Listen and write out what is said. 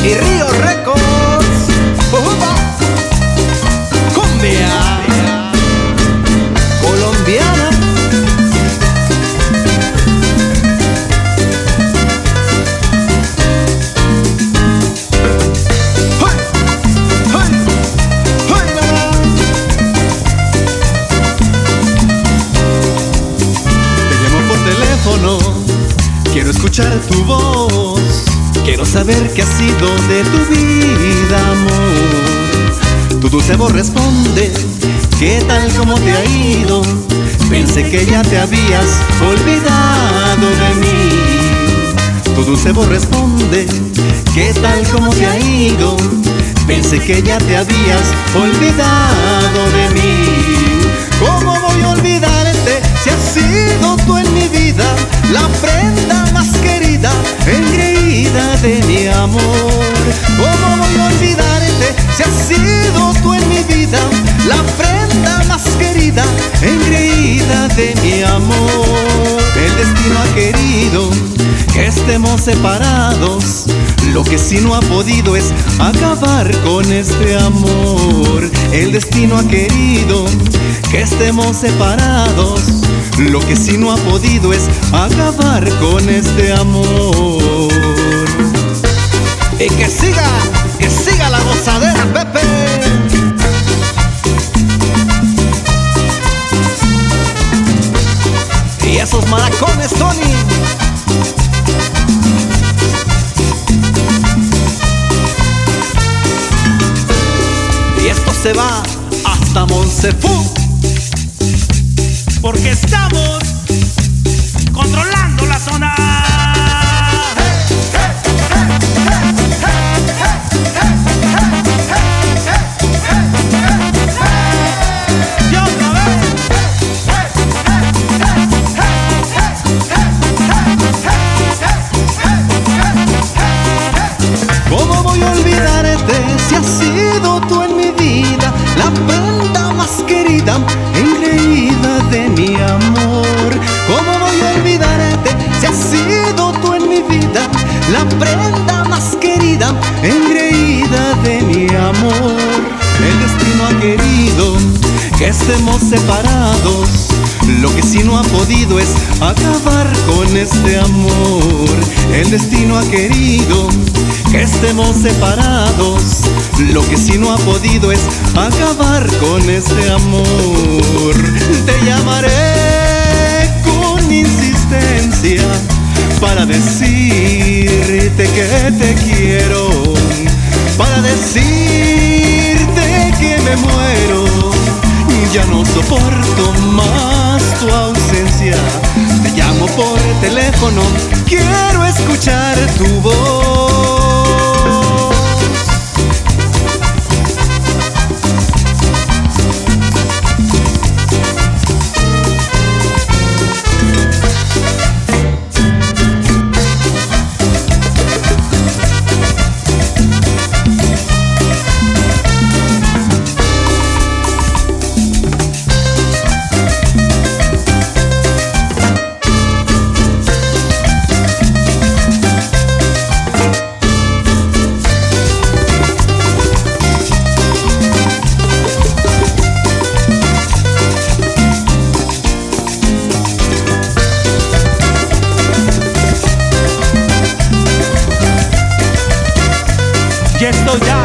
y Río Records. Cumbia colombiana. Quiero escuchar tu voz, quiero saber qué ha sido de tu vida, amor. Tu dulce voz responde, ¿qué tal, cómo te ha ido? Pensé que ya te habías olvidado de mí. Tu dulce voz responde, ¿qué tal, cómo te ha ido? Pensé que ya te habías olvidado de mí. ¿Cómo voy a olvidarte si has sido tú en mi vida la prenda más querida, engreída de mi amor? ¿Cómo voy a olvidarte si has sido tú en mi vida la prenda más querida, engreída de mi amor? El destino ha querido que estemos separados, lo que sí no ha podido es acabar con este amor. El destino ha querido que estemos separados, lo que sí no ha podido es acabar con este amor. Y que siga la gozadera, Pepe. Y esos maracones, Tony. Y esto se va hasta Monsefú, porque estamos controlando la zona. Y otra vez. ¿Cómo voy a olvidarte si has sido tú en mi vida la prenda más querida, engreída de mi amor? ¿Cómo voy a olvidarte si has sido tú en mi vida la prenda más querida, engreída de mi amor? El destino ha querido que estemos separados, lo que sí no ha podido es acabar con este amor. El destino ha querido que estemos separados, lo que sí no ha podido es acabar con este amor. Te llamaré con insistencia para decirte que te quiero, para decirte que me muero. Ya no soporto más tu ausencia. Te llamo por teléfono, quiero escuchar tu voz. Y esto ya